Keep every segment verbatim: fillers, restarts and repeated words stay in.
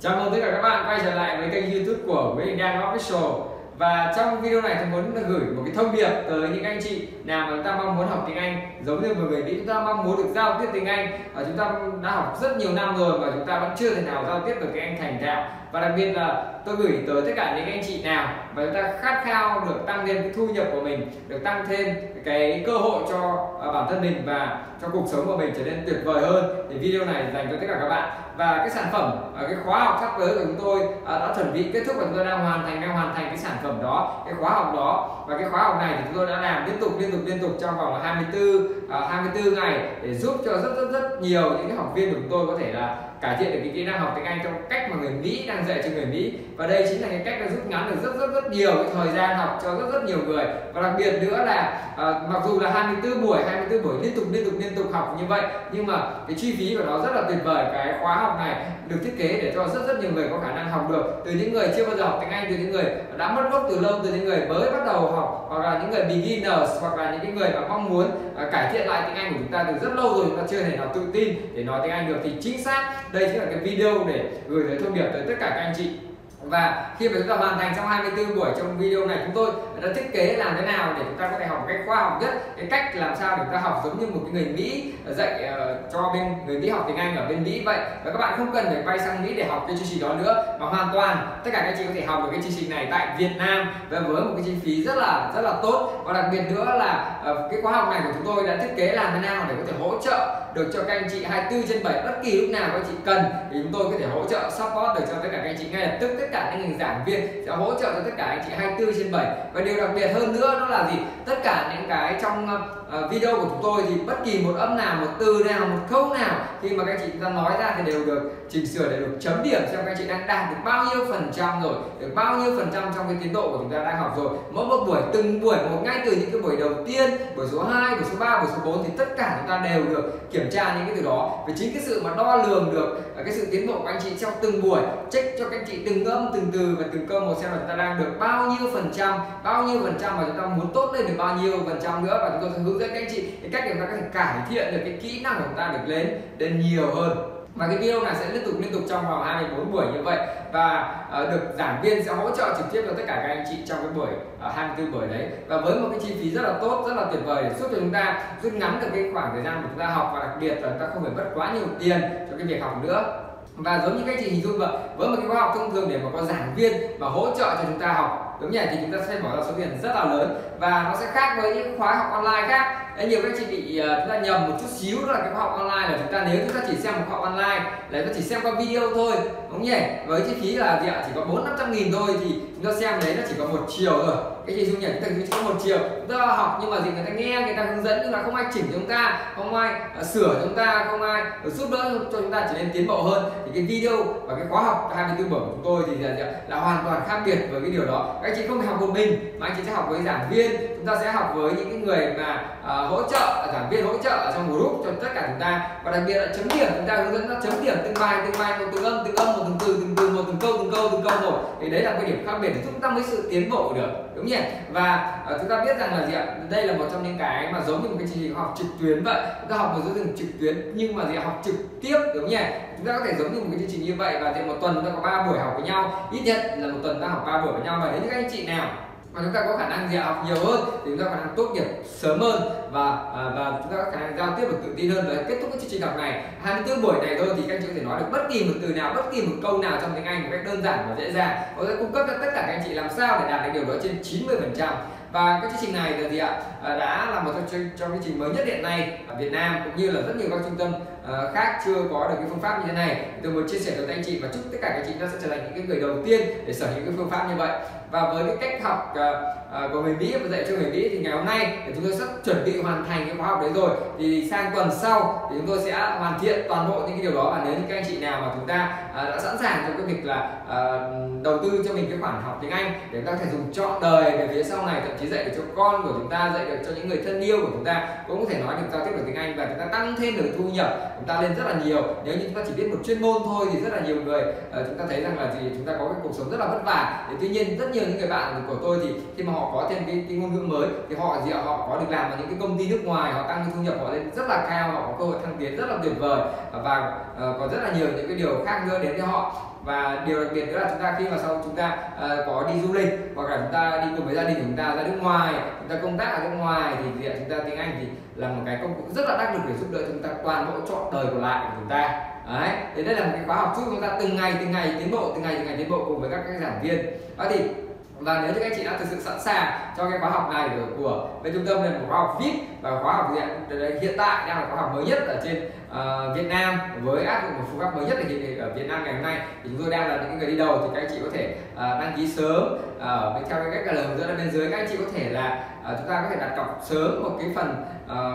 Chào mừng tất cả các bạn quay trở lại với kênh YouTube của Nguyễn Đình Đan Official. Và trong video này tôi muốn gửi một cái thông điệp tới những anh chị nào mà chúng ta mong muốn học tiếng Anh giống như một người Mỹ, chúng ta mong muốn được giao tiếp tiếng Anh. Và chúng ta đã học rất nhiều năm rồi mà chúng ta vẫn chưa thể nào giao tiếp được tiếng Anh thành thạo. Và đặc biệt là tôi gửi tới tất cả những anh chị nào mà chúng ta khát khao được tăng thêm cái thu nhập của mình, được tăng thêm cái cơ hội cho bản thân mình và cho cuộc sống của mình trở nên tuyệt vời hơn, thì video này dành cho tất cả các bạn. Và cái sản phẩm, cái khóa học sắp tới của chúng tôi đã chuẩn bị kết thúc và chúng tôi đang hoàn thành đang hoàn thành cái sản phẩm đó, cái khóa học đó. Và cái khóa học này thì chúng tôi đã làm liên tục liên tục liên tục trong vòng hai mươi tư hai mươi tư ngày để giúp cho rất rất rất nhiều những cái học viên của chúng tôi có thể là cải thiện được cái kỹ năng học tiếng Anh trong cách mà người Mỹ đang dạy cho người Mỹ. Và đây chính là cái cách đã rút ngắn được rất rất rất nhiều cái thời gian học cho rất rất nhiều người. Và đặc biệt nữa là à, mặc dù là hai mươi tư buổi hai mươi tư buổi liên tục liên tục liên tục học như vậy, nhưng mà cái chi phí của nó rất là tuyệt vời. Cái khóa học này được thiết kế để cho rất rất nhiều người có khả năng học được, từ những người chưa bao giờ học tiếng Anh, từ những người đã mất gốc từ lâu, từ những người mới bắt đầu học, hoặc là những người beginners, hoặc là những cái người mà mong muốn à, cải thiện lại tiếng Anh của chúng ta từ rất lâu rồi, chúng ta chưa thể nào tự tin để nói tiếng Anh được. Thì chính xác đây chính là cái video để gửi tới thông điệp tới tất cả các anh chị. Và khi mà chúng ta hoàn thành trong hai mươi tư buổi trong video này, chúng tôi đã thiết kế làm thế nào để chúng ta có thể học một cách khoa học nhất, cái cách làm sao để chúng ta học giống như một cái người Mỹ dạy uh, cho bên người Mỹ học tiếng Anh ở bên Mỹ vậy. Và các bạn không cần phải bay sang Mỹ để học cái chương trình đó nữa, mà hoàn toàn tất cả các anh chị có thể học được cái chương trình này tại Việt Nam và với một cái chi phí rất là rất là tốt. Và đặc biệt nữa là uh, cái khóa học này của chúng tôi đã thiết kế làm thế nào để có thể hỗ trợ được cho các anh chị hai mươi tư trên bảy, bất kỳ lúc nào các anh chị cần thì chúng tôi có thể hỗ trợ support được cho tất cả các anh chị ngay lập tức. Tất cả những giảng viên sẽ hỗ trợ cho tất cả anh chị hai mươi tư trên bảy. Và điều đặc biệt hơn nữa đó là gì? Tất cả những cái trong uh, video của chúng tôi thì bất kỳ một âm nào, một từ nào, một câu nào khi mà các anh chị chúng ta nói ra thì đều được chỉnh sửa, để được chấm điểm xem các anh chị đang đạt được bao nhiêu phần trăm rồi, được bao nhiêu phần trăm trong cái tiến độ của chúng ta đang học rồi. Mỗi một buổi, từng buổi một, ngay từ những cái buổi đầu tiên, buổi số hai, buổi số ba, buổi số bốn thì tất cả chúng ta đều được kiểm tra những cái từ đó. Vì chính cái sự mà đo lường được cái sự tiến bộ của anh chị trong từng buổi, check cho các anh chị từng âm, từng từ và từng câu một xem là chúng ta đang được bao nhiêu phần trăm, bao nhiêu phần trăm, và chúng ta muốn tốt lên được bao nhiêu phần trăm nữa. Và chúng tôi sẽ hướng dẫn các anh chị cái cách để chúng ta có thể cải thiện được cái kỹ năng của chúng ta được lên lên nhiều hơn. Và cái video này sẽ liên tục liên tục trong vòng hai mươi bốn buổi như vậy, và uh, được giảng viên sẽ hỗ trợ trực tiếp cho tất cả các anh chị trong cái buổi uh, hai mươi tư buổi đấy, và với một cái chi phí rất là tốt, rất là tuyệt vời để giúp cho chúng ta rút ngắn được cái khoảng thời gian mà chúng ta học, và đặc biệt là chúng ta không phải mất quá nhiều tiền cho cái việc học nữa. Và giống như các anh chị hình dung vậy, với một cái khóa học thông thường để mà có giảng viên và hỗ trợ cho chúng ta học đúng nhỉ, thì chúng ta sẽ bỏ ra số tiền rất là lớn, và nó sẽ khác với những khóa học online khác. Đấy, nhiều các anh chị bị uh, chúng ta nhầm một chút xíu, đó là cái khóa học online là chúng ta, nếu chúng ta chỉ xem một khóa học online là chúng ta chỉ xem qua video thôi đúng nhỉ, với chi phí là gì ạ, chỉ có bốn năm trăm nghìn thôi, thì chúng ta xem đấy nó chỉ có một chiều rồi. Cái gì dung nhỉ, chúng ta chỉ có một chiều chúng ta học, nhưng mà gì, người ta nghe, người ta hướng dẫn nhưng mà không ai chỉnh cho chúng ta, không ai uh, sửa cho chúng ta, không ai uh, giúp đỡ cho chúng ta trở nên tiến bộ hơn. Thì cái video và cái khóa học hai mươi tư buổi của chúng tôi thì là, là hoàn toàn khác biệt với cái điều đó. Các anh chị không phải học một mình mà anh chị sẽ học với giảng viên, chúng ta sẽ học với những cái người mà uh, hỗ trợ, giảng viên hỗ trợ ở trong group cho tất cả chúng ta. Và đặc biệt là chấm điểm, chúng ta hướng dẫn nó chấm điểm từng bài từng bài, một từng âm từng âm, một từng từ từng từ, một từng câu từng câu từng câu một. Thì đấy là cái điểm khác biệt để chúng ta mới sự tiến bộ được đúng nhỉ. Và uh, chúng ta biết rằng là gì ạ, đây là một trong những cái mà giống như một cái chương trình học trực tuyến vậy, chúng ta học một chương trình trực tuyến nhưng mà gì, học trực tiếp đúng nhỉ. Chúng ta có thể giống như một cái chương trình như vậy, và thì một tuần chúng ta có ba buổi học với nhau, ít nhất là một tuần ta học ba buổi với nhau. Và nếu như các anh chị nào mà chúng ta có khả năng gì học nhiều hơn thì chúng ta có khả năng tốt nghiệp sớm hơn, và và chúng ta có khả năng giao tiếp và tự tin hơn. Và kết thúc cái chương trình học này hai mươi tư buổi này thôi thì các anh chị có thể nói được bất kỳ một từ nào, bất kỳ một câu nào trong tiếng Anh một cách đơn giản và dễ dàng. Tôi sẽ cung cấp cho tất cả các anh chị làm sao để đạt được điều đó trên chín mươi phần trăm. Và cái chương trình này là gì ạ, đã là một trong trong chương trình mới nhất hiện nay ở Việt Nam, cũng như là rất nhiều các trung tâm uh, khác chưa có được cái phương pháp như thế này. Tôi muốn chia sẻ với anh chị và chúc tất cả các anh chị nó sẽ trở thành những cái người đầu tiên để sở hữu cái phương pháp như vậy. Và với cái cách học uh, uh, của người Mỹ và dạy cho người Mỹ thì ngày hôm nay thì chúng tôi sắp chuẩn bị hoàn thành cái khóa học đấy rồi, thì sang tuần sau thì chúng tôi sẽ hoàn thiện toàn bộ những cái điều đó. Và nếu như các anh chị nào mà chúng ta uh, đã sẵn sàng trong cái việc là uh, đầu tư cho mình cái khoản học tiếng Anh để chúng ta có thể dùng trọn đời về phía sau này, thậm chí dạy được cho con của chúng ta, dạy được cho những người thân yêu của chúng ta, cũng có thể nói được giao tiếp được tiếng Anh, và chúng ta tăng thêm được thu nhập chúng ta lên rất là nhiều. Nếu như chúng ta chỉ biết một chuyên môn thôi thì rất là nhiều người uh, chúng ta thấy rằng là gì, chúng ta có cái cuộc sống rất là vất vả. Thì tuy nhiên rất nhiều những người bạn của tôi thì khi mà họ có thêm cái, cái ngôn ngữ mới thì họ gì họ có được làm ở những cái công ty nước ngoài, họ tăng thu nhập họ lên rất là cao, họ có cơ hội thăng tiến rất là tuyệt vời, và uh, còn rất là nhiều những cái điều khác nữa đến với họ. Và điều đặc biệt nữa là chúng ta khi mà sau chúng ta uh, có đi du lịch hoặc là chúng ta đi cùng với gia đình của chúng ta ra nước ngoài, chúng ta công tác ở nước ngoài thì chúng ta tiếng Anh thì là một cái công cụ rất là đắc lực để giúp đỡ chúng ta toàn bộ trọn đời còn lại của chúng ta. Đấy, thì đây là một cái khóa học giúp chúng ta từng ngày từng ngày tiến bộ, từng ngày từng ngày tiến bộ cùng với các cái giảng viên. Đó thì và nếu như các anh chị đã thực sự sẵn sàng cho cái khóa học này của, của bên trung tâm, là một khóa học vê i pê và khóa học hiện, hiện tại đang là khóa học mới nhất ở trên uh, Việt Nam với áp dụng một phương pháp mới nhất ở Việt Nam ngày hôm nay, thì chúng tôi đang là những người đi đầu, thì các anh chị có thể uh, đăng ký sớm ở uh, theo cái cách là hướng dẫn ở bên dưới. Các anh chị có thể là uh, chúng ta có thể đặt cọc sớm một cái phần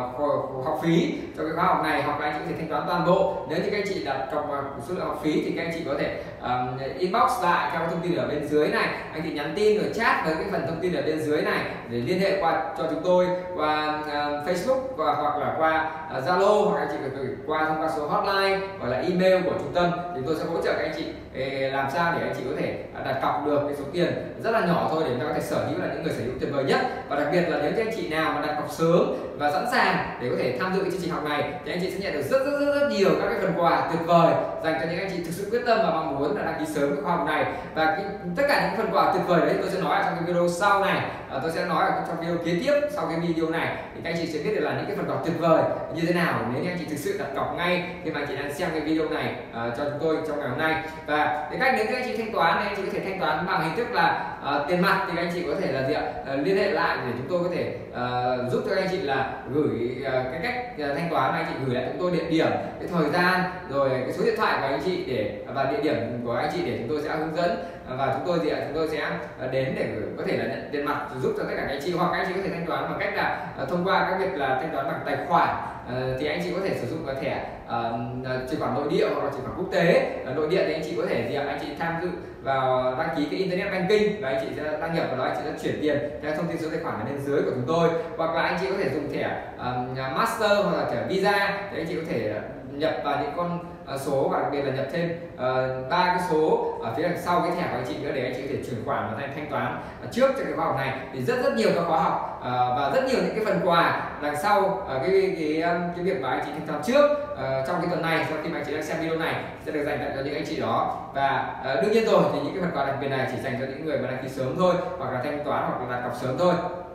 uh, học phí cho cái khóa học này, hoặc là anh chị có thể thanh toán toàn bộ. Nếu như các anh chị đặt cọc uh, số lượng học phí thì các anh chị có thể um, inbox lại theo thông tin ở bên dưới này, anh chị nhắn tin rồi chat với cái phần thông tin ở bên dưới này để liên hệ qua cho chúng tôi qua uh, Facebook và hoặc là qua Zalo, uh, hoặc anh chị có thể qua thông qua số hotline hoặc là email của trung tâm, thì tôi sẽ hỗ trợ các anh chị eh, làm sao để anh chị có thể đặt cọc được cái số tiền rất là nhỏ thôi để chúng ta có thể sở hữu là những người sở hữu tuyệt vời nhất. Và đặc biệt là nếu như anh chị nào mà đặt cọc sớm và sẵn sàng để có thể tham dự cái chương trình học này thì anh chị sẽ nhận được rất rất rất, rất nhiều các cái phần quà tuyệt vời dành cho những anh chị thực sự quyết tâm và mong muốn là đăng ký sớm cái khóa học này. Và cái, tất cả những phần quà tuyệt vời đấy tôi sẽ nói ở trong cái video sau này, à, tôi sẽ nói ở trong video kế tiếp sau cái video này, thì các anh chị sẽ biết được là những cái phần quà tuyệt vời như thế nào nếu như anh chị thực sự đặt cọc ngay khi mà anh chị đang xem cái video này uh, cho chúng tôi trong ngày hôm nay. Và cái cách nếu các anh chị thanh toán thì anh chị có thể thanh toán bằng hình thức là uh, tiền mặt, thì các anh chị có thể là gì ạ? Uh, liên hệ lại để chúng tôi có thể uh, giúp cho các anh chị là gửi uh, cái cách uh, thanh toán, anh chị gửi lại chúng tôi địa điểm, cái thời gian, rồi cái số điện thoại của anh chị để và địa điểm của anh chị để chúng tôi sẽ hướng dẫn, và chúng tôi gì ạ? Chúng tôi sẽ đến để có thể là nhận tiền mặt giúp cho tất cả các anh chị, hoặc các anh chị có thể thanh toán bằng cách là uh, thông qua các việc là thanh toán bằng tài khoản. Uh, thì anh chị có thể sử dụng cái thẻ uh, chuyển khoản nội địa hoặc là chuyển khoản quốc tế. Uh, nội địa thì anh chị có thể gì ạ? Anh chị tham dự vào đăng ký cái internet banking và anh chị sẽ đăng nhập vào đó, anh chị sẽ chuyển tiền theo thông tin số tài khoản ở bên dưới của chúng tôi, hoặc là anh chị có thể dùng thẻ uh, master hoặc là thẻ visa thì anh chị có thể nhập vào những con số, và đặc biệt là nhập thêm ba uh, cái số ở phía đằng sau cái thẻ của anh chị nữa để anh chị có thể chuyển khoản và thanh thanh toán uh, trước cho cái khóa học này. Thì rất rất nhiều các khóa học uh, và rất nhiều những cái phần quà đằng sau uh, cái cái cái, cái việc mà anh chị thanh toán trước uh, trong cái tuần này, sau khi mà anh chị đang xem video này sẽ được dành tặng cho những anh chị đó. Và uh, đương nhiên rồi thì những cái phần quà đặc biệt này chỉ dành cho những người mà đăng ký sớm thôi, hoặc là thanh toán hoặc là đặt cọc sớm thôi.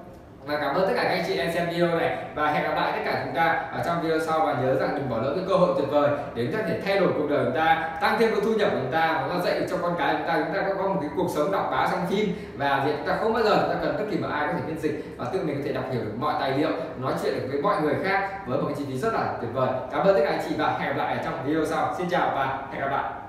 Và cảm ơn tất cả các anh chị đang xem video này, và hẹn gặp lại tất cả chúng ta ở trong video sau. Và nhớ rằng đừng bỏ lỡ cái cơ hội tuyệt vời để chúng ta có thể thay đổi cuộc đời chúng ta, tăng thêm cái thu nhập của chúng ta, và dạy được cho con cái chúng ta chúng ta có, có một cái cuộc sống đọc báo trong phim, và việc chúng ta không bao giờ chúng ta cần bất kỳ một ai có thể phiên dịch, và tự mình có thể đọc hiểu được mọi tài liệu, nói chuyện được với mọi người khác với một cái chi phí rất là tuyệt vời. Cảm ơn tất cả anh chị và hẹn gặp lại ở trong video sau. Xin chào và hẹn gặp lại.